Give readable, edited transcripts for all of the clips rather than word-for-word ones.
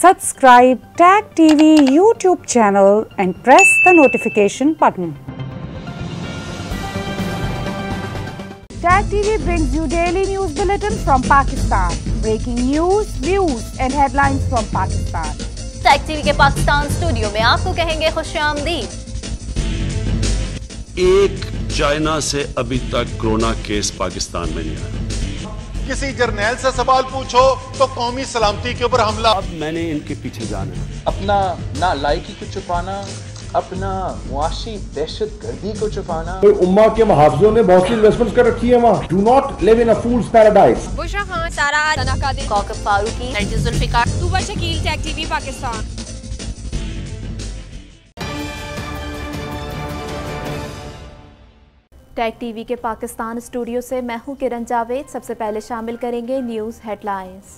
Subscribe Tag TV YouTube channel and press the notification button. Tag TV brings you daily news bulletin from Pakistan. Breaking news, views and headlines from Pakistan. Tag TV के Pakistan studio में आपको कहेंगे खुशामदीद। एक China से अभी तक corona case Pakistan में नहीं आया। किसी जर्नैल से सवाल पूछो तो कौमी सलामती के ऊपर हमला। अब मैंने इनके पीछे जाना है। अपना नालायकी को छुपाना, अपना मुआशी दहशत गर्दी को छुपाना। उम्मा के मुहाफिजों ने बहुत सी इन्वेस्टमेंट्स कर रखी है वहाँ। Do not live in a fool's paradise. Bushra Khan, Sara तनाकादिर, Kaukab Farooqui, Nargis Zulfiqar, Tooba Shakeel, Tag TV Pakistan. Tag TV के पाकिस्तान स्टूडियो से मैं हूं किरण जावेद। सबसे पहले शामिल करेंगे न्यूज़ हेडलाइंस।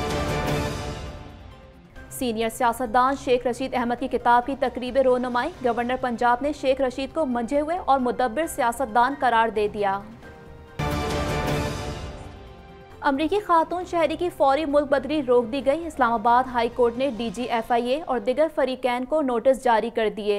सीनियर सियासतदान शेख रशीद अहमद की किताब की तकरीब रोनुमाई। गवर्नर पंजाब ने शेख रशीद को मंझे हुए और मुदब्बिर सियासतदान करार दे दिया। अमरीकी खातून शहरी की फौरी मुल्क बदली रोक दी गई। इस्लामाबाद हाई कोर्ट ने DGFIA और दिगर फरीकैन को नोटिस जारी कर दिए।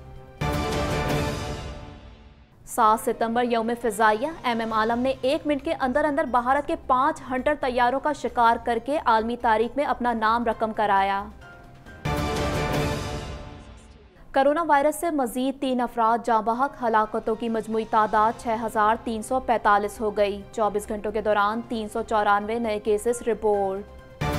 7 सितंबर यौम फ़िज़ाइया। MM आलम ने 1 मिनट के अंदर अंदर भारत के 5 हंटर तैयारों का शिकार करके आलमी तारीख में अपना नाम रकम कराया। कोरोना वायरस से मजीद 3 अफराद जाँ बहक। हलाकतों की मजमूई तादाद 6345 हो गई। 24 घंटों के दौरान 394 नए केसेस रिपोर्ट।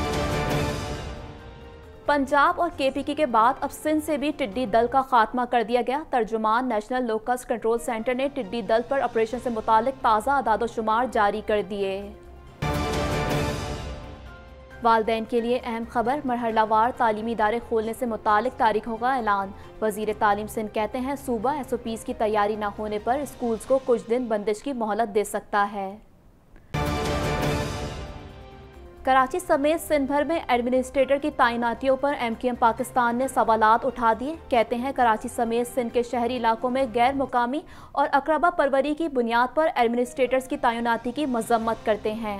पंजाब और KPK के बाद अब सिंध से भी टिड्डी दल का खात्मा कर दिया गया। तर्जुमान नेशनल लोकस्ट कंट्रोल सेंटर ने टिड्डी दल पर ऑपरेशन से मुतालिक ताज़ा अदाद-ओ-शुमार जारी कर दिए। वालिदैन के लिए अहम खबर। मरहलावार तालीमी इदारे खोलने से मुतालिक तारीखों का ऐलान। वज़ीर तालीम सिंध कहते हैं सूबा SOPs की तैयारी न होने पर स्कूल्स को कुछ दिन बंदिश की मोहलत दे सकता है। कराची समेत सिंध भर में एडमिनिस्ट्रेटर की तैनातियों पर MQM पाकिस्तान ने सवालात उठा दिए। कहते हैं कराची समेत सिंध के शहरी इलाकों में गैर मुकामी और अकरबा परवरी की बुनियाद पर एडमिनिस्ट्रेटर्स की तैनाती की मजम्मत करते हैं।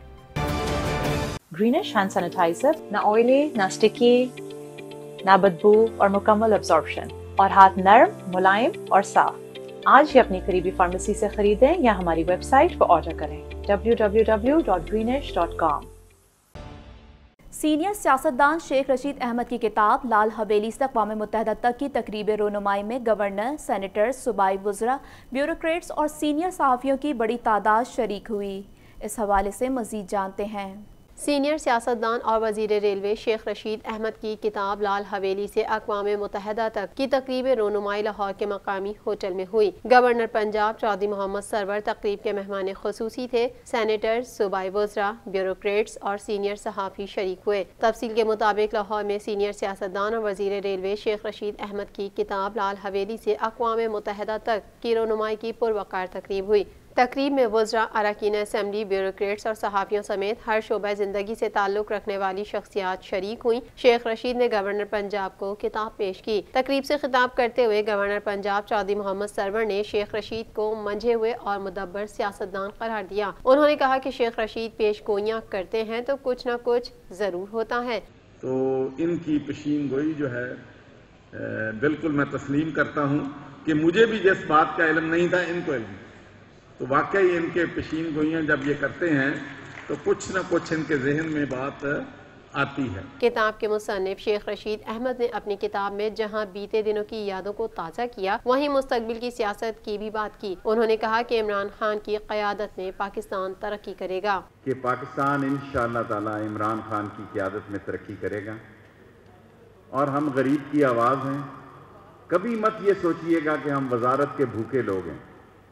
ग्रीनिश हैंड सैनिटाइजर, ना ऑयली, ना स्टिकी, ना बदबू और मुकम्मल अब्जॉर्प्शन और हाथ नर्म, मुलायम और साफ। आज ही अपनी करीबी फार्मेसी से खरीदें या हमारी वेबसाइट पर ऑर्डर करें www.greenish.com। सीनियर सियासतदान शेख रशीद अहमद की किताब लाल हवेली से अक़वाम मुत्तहिदा तक की तकरीब रोनुमाई में गवर्नर, सेनेटर्स, सूबाई वज़रा, ब्यूरोक्रेट्स और सीनियर सहाफ़ियों की बड़ी तादाद शरीक हुई। इस हवाले से मज़ीद जानते हैं। सीनियर सियासतदान और वज़ीर रेलवे शेख रशीद अहमद की किताब लाल हवेली से अक़वाम मुत्तहिदा तक की तकरीब रोनुमाई लाहौर के मकामी होटल में हुई। गवर्नर पंजाब चौधरी मोहम्मद सरवर तकरीब के मेहमान ख़ुसूसी थे। सेनेटर्स, सूबाई वज़रा, ब्यूरोक्रेट्स और सीनियर सहाफ़ी शरीक हुए। तफसील के मुताबिक लाहौर में सीनियर सियासतदान और वज़ीर रेलवे शेख रशीद अहमद की किताब लाल हवेली से अक़वाम मुत्तहिदा तक की रोनुमाई की पुरवकार तकरीब हुई। तकरीब में वज़रा, अरकान असम्बली, ब्यूरोक्रेट्स और सहाफ़ियों समेत हर शोबा ज़िंदगी से ताल्लुक़ रखने वाली शख्सियात शरीक हुई। शेख रशीद ने गवर्नर पंजाब को किताब पेश की। तकरीब से खिताब करते हुए गवर्नर पंजाब चौधरी मोहम्मद सरवर ने शेख रशीद को मंझे हुए और मुदब्बर सियासतदान करार दिया। उन्होंने कहा कि शेख रशीद पेश गोइयाँ करते हैं तो कुछ न कुछ ज़रूर होता है। तो इनकी पेशीन गोई जो है बिल्कुल मैं तस्लीम करता हूँ कि मुझे भी जिस बात का इल्म नहीं था इनको इल्म, तो वाकई इनके पेशीन गोइयाँ जब ये करते हैं तो कुछ न कुछ इनके जहन में बात आती है। किताब के मुसन्निफ शेख रशीद अहमद ने अपनी किताब में जहां बीते दिनों की यादों को ताज़ा किया, वहीं मुस्तकबिल की सियासत की भी बात की। उन्होंने कहा कि इमरान खान की क़यादत में पाकिस्तान तरक्की करेगा। कि पाकिस्तान इंशाअल्लाह ताला इमरान खान की क़यादत में तरक्की करेगा और हम गरीब की आवाज़ हैं। कभी मत ये सोचिएगा कि हम वजारत के भूखे लोग हैं।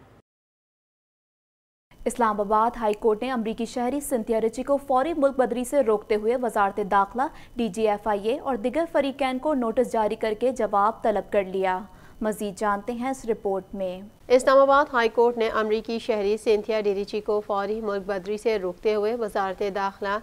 इस्लामाबाद हाई कोर्ट ने अमरीकी शहरी सिंथिया रिची को फौरी मुल्क बदरी से रोकते हुए वजारत दाखिला, DGFIA और दिगर फरीकैन को नोटिस जारी करके जवाब तलब कर लिया। मजीद जानते हैं इस रिपोर्ट में। इस्लामाबाद हाई कोर्ट ने अमरीकी शहरी सिंथिया डेरिची को फौरी मुल्क बदरी से रोकते हुए वजारत दाखिला,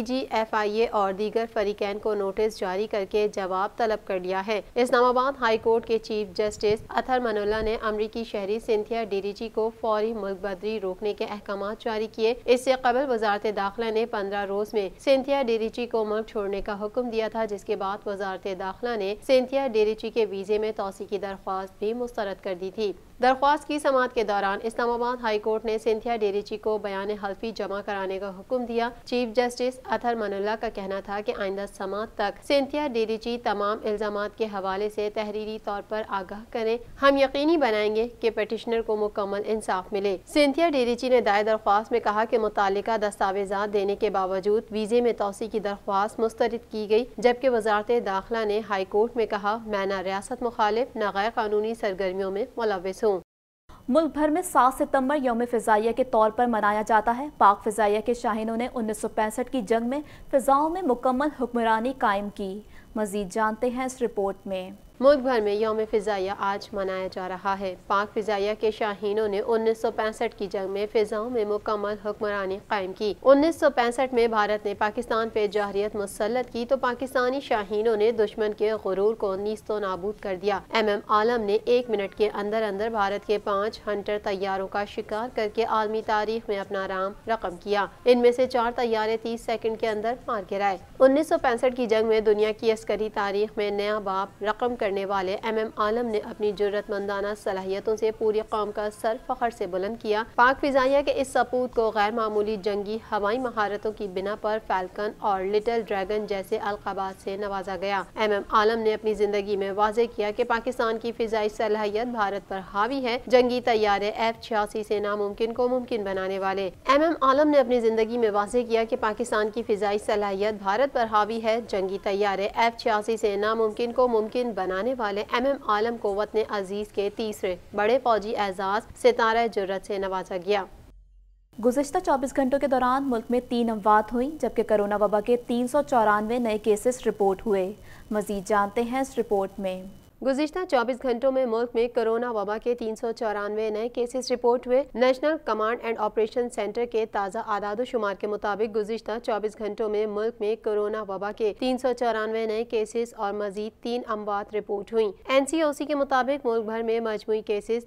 DGFIA और दीगर फरीकैन को नोटिस जारी करके जवाब तलब कर लिया है। इस्लामाबाद हाई कोर्ट के चीफ जस्टिस अतर मनोल्ला ने अमरीकी शहरी सिंथिया डेरिची को फौरी मुल्क बदरी रोकने के अहकाम जारी किए। इससे कबल वजारत दाखिला ने 15 रोज में सिंथिया डेरिची को मुल्क छोड़ने का हुक्म दिया था, जिसके बाद वजारत दाखिला ने सिंथिया डेरिची के वीजे में तोसी की दरख्वास्त भी मुस्तरद कर दी थी। दरख्वास्त की समाअत के दौरान इस्लामाबाद हाई कोर्ट ने सिंथिया डेरिची को बयान हल्फी जमा कराने का हुक्म दिया। चीफ जस्टिस अतर मनोल्ला का कहना था कि आइंदा समाअत तक सिंथिया डेरिची तमाम इल्जामात के हवाले से तहरीरी तौर पर आगाह करें। हम यकीनी बनाएंगे कि पिटिशनर को मुकम्मल इंसाफ मिले। सिंथिया डेरिची ने दायर दरख्वास्त में कहा कि मुतालिका दस्तावेजात देने के बावजूद वीजे में तोसी की दरख्वास्त मुस्तरद की गई, जबकि वजारत दाखिला ने हाई कोर्ट में कहा, मैं न रियासत मुखालिफ न गैर कानूनी सरगर्मियों में मुलव्विस हूँ। मुल्क भर में 7 सितंबर यौम फ़िज़ाइया के तौर पर मनाया जाता है। पाक फ़िज़ाइया के शाहीनों ने 1965 की जंग में फ़िज़ाओं में मुकम्मल हुक्मरानी कायम की। मज़ीद जानते हैं इस रिपोर्ट में। मुल्क भर में यौम फ़िज़ाइया आज मनाया जा रहा है। पाक फ़िज़ाइया के शाहीनों ने 1965 की जंग में फ़िज़ाओं में मुकम्मल हुक्मरानी कायम की। 1965 में भारत ने पाकिस्तान पे जहरियत मुसल्लत की तो पाकिस्तानी शाहीनों ने दुश्मन के गुरूर को नीस्तो नाबूद कर दिया। MM आलम ने 1 मिनट के अंदर अंदर भारत के 5 हंटर तैयारों का शिकार करके आलमी तारीख में अपना नाम रकम किया। इनमें से 4 तैयारे 30 सेकंड के अंदर मार गिराए। 1965 की जंग में दुनिया की अस्करी तारीख में नया बाब रकम करने वाले MM आलम ने अपनी जुर्रतमंदाना सलाहियतों से पूरी कौम का सर फखर से बुलंद किया। पाक फ़िज़ाइया के इस सपूत को गैर मामूली जंगी हवाई महारतों की बिना पर फैल्कन और लिटिल ड्रैगन जैसे अलक़ाबात से नवाजा गया। MM आलम ने अपनी जिंदगी में वाज़े किया कि पाकिस्तान की फ़िज़ाई सलाहियत भारत पर हावी है, जंगी तैयारे F-86 से नामुमकिन को मुमकिन बनाने वाले। MM आलम ने अपनी जिंदगी में वाज़े किया कि पाकिस्तान की फ़िज़ाई सलाहियत भारत पर हावी है, जंगी तैयारे F-86 से नामुमकिन को मुमकिन बनाने वाले MM आलम को वतन अजीज के तीसरे बड़े फौजी एजाज सितारा जुर्रत से नवाजा गया। गुज़िश्ता 24 घंटों के दौरान मुल्क में 3 अमवात हुई, जबकि कोरोना वबा के 394 नए केसेस रिपोर्ट हुए। मज़ीद जानते हैं इस रिपोर्ट में। गुज़िश्ता 24 घंटों में मुल्क में कोरोना वबा के 394 नए केसेस रिपोर्ट हुए। National command and operation centre के ताज़ा आदाद शुमार के मुताबिक गुज़िश्ता 24 घंटों में मुल्क में कोरोना वबा के 394 नए केसेस और मजीद 3 अमवात रिपोर्ट हुई। NCOC के मुताबिक मुल्क भर में मजमूई केसेस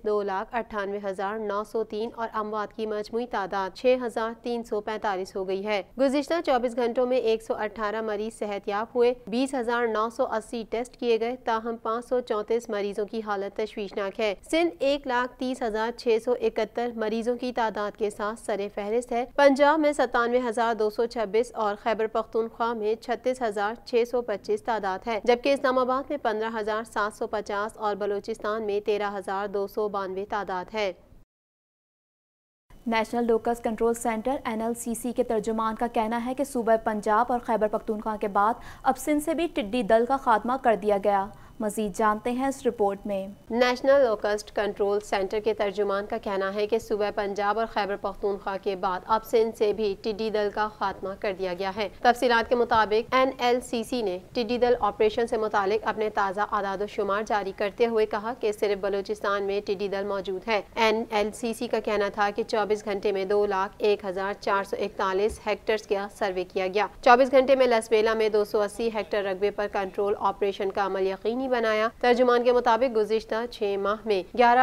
2,98,903 और अमवात की मजमूई तादाद 6,345 हो गई है। गुज़िश्ता 24 घंटों में 118 मरीज सेहतयाब हुए, 20,980 टेस्ट किए गए, ताहम 534 मरीजों की हालत तशवीशनाक है। सिंध 1,30,671 मरीजों की तादाद के साथ सरे फहरिस्त है। पंजाब में 97,226 और खैबर पख्तूनख्वा में 36,625 तादाद है, जबकि इस्लामाबाद में 15,750 और बलूचिस्तान में 13,292 तादाद है। National locust control centre NLCC के तर्जुमान का कहना है कि सूबा पंजाब और खैबर पख्तूनख्वा के बाद अब सिंध से भी टिड्डी दल का खात्मा कर दिया गया। मजीद जानते हैं इस रिपोर्ट में। नेशनल लोकस्ट कंट्रोल सेंटर के तर्जुमान का कहना है कि सूबा पंजाब और खैबर पख्तूनख्वा के बाद अब सिंध से भी टिड्डी दल का खात्मा कर दिया गया है। तफसीलात के मुताबिक NLCC ने टिड्डी दल ऑपरेशन से मुतालिक अपने ताज़ा आदाद शुमार जारी करते हुए कहा कि सिर्फ बलूचिस्तान में टिड्डी दल मौजूद है। NLCC का कहना था कि 24 घंटे में 2,01,441 हेक्टर्स का सर्वे किया गया। 24 घंटे में लसबेला में 280 हेक्टर रकबे पर कंट्रोल ऑपरेशन का अमल यकीनी बनाया। तर्जुमान के मुताबिक गुज़िश्ता 6 माह में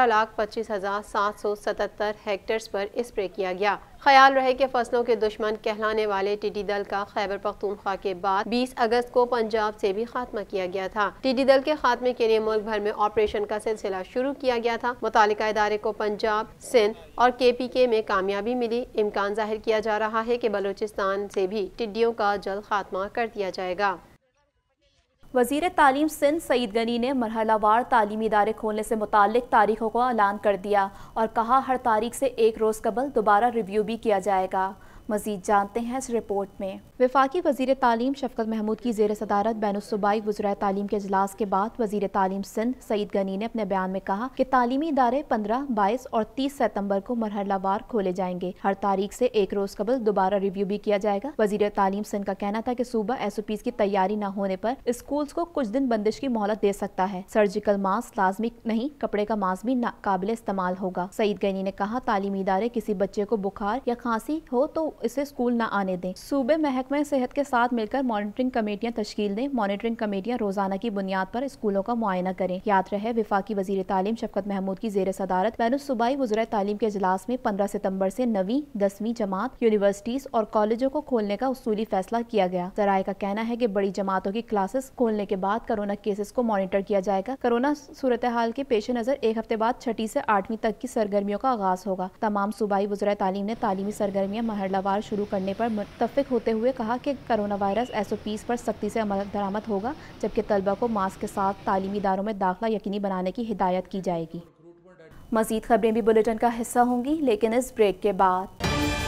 11,25,777 हेक्टर्स पर स्प्रे किया गया। ख्याल रहे कि फसलों के दुश्मन कहलाने वाले टिड्डी दल का खैबर पख्तूनख्वा के बाद 20 अगस्त को पंजाब से भी खात्मा किया गया था। टिड्डी दल के खात्मे के लिए मुल्क भर में ऑपरेशन का सिलसिला शुरू किया गया था। मुतालिका इदारे को पंजाब, सिंध और KPK में कामयाबी मिली। इम्कान जाहिर किया जा रहा है कि बलूचिस्तान से भी टिड्डियों का जल्द खात्मा कर दिया जाएगा। वज़ीर तालीम सिंध सईद गनी ने मरहलावार तालीमी इदारे खोलने से मुताल्लिक तारीखों को ऐलान कर दिया और कहा हर तारीख से 1 रोज़ कबल दोबारा रिव्यू भी किया जाएगा। मजीद जानते हैं इस रिपोर्ट में। वफाकी वज़ीर तालीम शफकत महमूद की ज़ेर सदारत बैनुस्सूबाई वज़राए तालीम के इजलास के बाद वज़ीर तालीम सिंध सईद गनी ने अपने बयान में कहा कि तालीमी इदारे 15, 22 और 30 सितंबर को मरहलावार खोले जाएंगे। हर तारीख से एक रोज कबल दोबारा रिव्यू भी किया जाएगा। वज़ीर तालीम सिंध का कहना था कि सूबा SOPs की तैयारी न होने पर स्कूल्स को कुछ दिन बंदिश की मोहलत दे सकता है। सर्जिकल मास्क लाजमी नहीं, कपड़े का मास्क भी काबिल इस्तेमाल होगा। सईद गनी ने कहा तालीमी इदारे किसी बच्चे को बुखार या खांसी हो तो इसे स्कूल न आने दें। सूबे महकमे सेहत के साथ मिलकर मॉनिटरिंग कमेटियां तश्कील दें। मॉनिटरिंग कमेटियां रोजाना की बुनियाद पर स्कूलों का मुआयना करें। याद रहे वफाकी वज़ीर तालीम शफकत महमूद की ज़ेर सदारत बैनुस्सूबाई वज़राए तालीम के इजलास में 15 सितंबर से 9वीं 10वीं जमात, यूनिवर्सिटीज और कॉलेजों को खोलने का उसूली फैसला किया गया। ज़राए का कहना है कि बड़ी जमातों की क्लासेस खोलने के बाद कोरोना केसेस को मॉनिटर किया जाएगा। कोरोना सूरत हाल के पेश नजर एक हफ्ते बाद 6ठी से 8वीं तक की सरगर्मियों का आगाज होगा। तमाम सूबाई वज़राए तालीम ने तालीमी सरगर्मियां मरहलावार शुरू करने पर मुत्तफिक होते हुए कहा कि कोरोना वायरस SOPs पर सख्ती से अमल दरामद होगा, जबकि तलबा को मास्क के साथ तालीमी इदारों में दाखिला यकीनी बनाने की हिदायत की जाएगी। मजीद खबरें भी बुलेटिन का हिस्सा होंगी, लेकिन इस ब्रेक के बाद।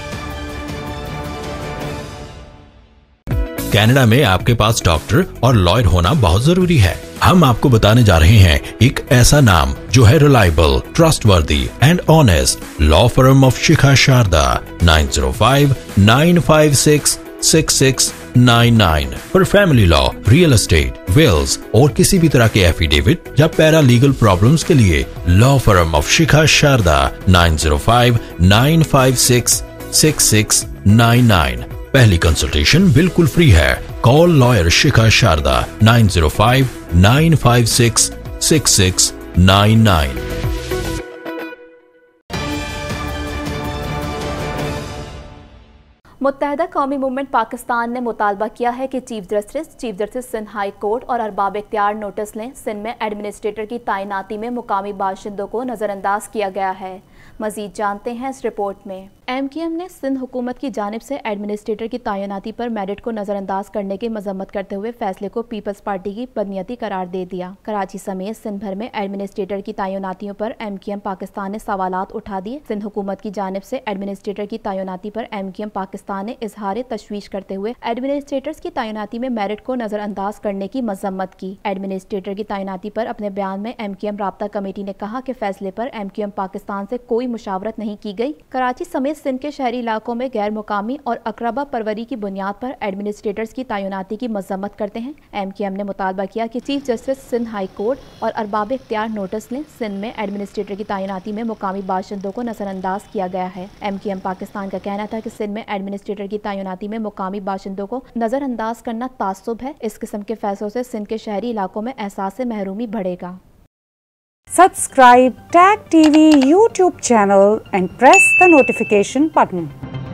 कनाडा में आपके पास डॉक्टर और लॉयर होना बहुत जरूरी है। हम आपको बताने जा रहे हैं एक ऐसा नाम जो है reliable, trustworthy and honest. Law firm of Shikha Sharda 905-956-6699 पर family law, real estate, wills और किसी भी तरह के एफिडेविट या पैरा लीगल प्रॉब्लम्स के लिए law firm of Shikha Sharda 905-956-6699। पहली कंसल्टेशन बिल्कुल फ्री है। Call lawyer Shikha Sharda 905-956-6699। Muttahida Qaumi Movement Pakistan ने मुतालबा किया है कि chief justice Sindh high court और अरबाब इख्तियार नोटिस लें। सिंध में एडमिनिस्ट्रेटर की तैनाती में मुकामी बाशिंदों को नजरअंदाज किया गया है। मजीद जानते हैं इस रिपोर्ट में। MKM ने सिंध हुकूमत की जानिब से एडमिनिस्ट्रेटर की तैनाती पर मेरिट को नजरअंदाज करने की मजम्मत करते हुए फैसले को पीपल्स पार्टी की बदनीयती करार दे दिया। कराची समेत सिंध भर में एडमिनिस्ट्रेटर की तैनातियों पर MKM पाकिस्तान ने सवालात उठा दिए। सिंध हुकूमत की जानिब से एडमिनिस्ट्रेटर की तैनाती पर MKM पाकिस्तान ने इजहार तशवीश करते हुए एडमिनिस्ट्रेटर्स की तैनाती में मेरिट को नजरअंदाज करने की मजम्मत की। एडमिनिस्ट्रेटर की तैनाती पर अपने बयान में MKM राब्ता कमेटी ने कहा कि फैसले पर MKM पाकिस्तान से कोई मुशावरत नहीं की गई। कराची समेत सिंध के शहरी इलाकों में गैर मुकामी और अकरबा परवरी की बुनियाद पर एडमिनिस्ट्रेटर्स की तैनाती की मजम्मत करते हैं। MKM ने मुतालबा किया कि chief justice Sindh high court और अरबाब इख्तियार नोटिस लें। सिंध में एडमिनिस्ट्रेटर की तैनाती में मुकामी बाशिंदों को नजरअंदाज किया गया है। MKM पाकिस्तान का कहना था कि सिंध में एडमिनिस्ट्रेटर की तैनाती में मुकामी बाशिंदों को नजरअंदाज करना तासुब है। इस किस्म के फैसलों से सिंध के शहरी इलाकों में एहसास महरूमी बढ़ेगा। Subscribe TAG TV YouTube channel and press the notification button.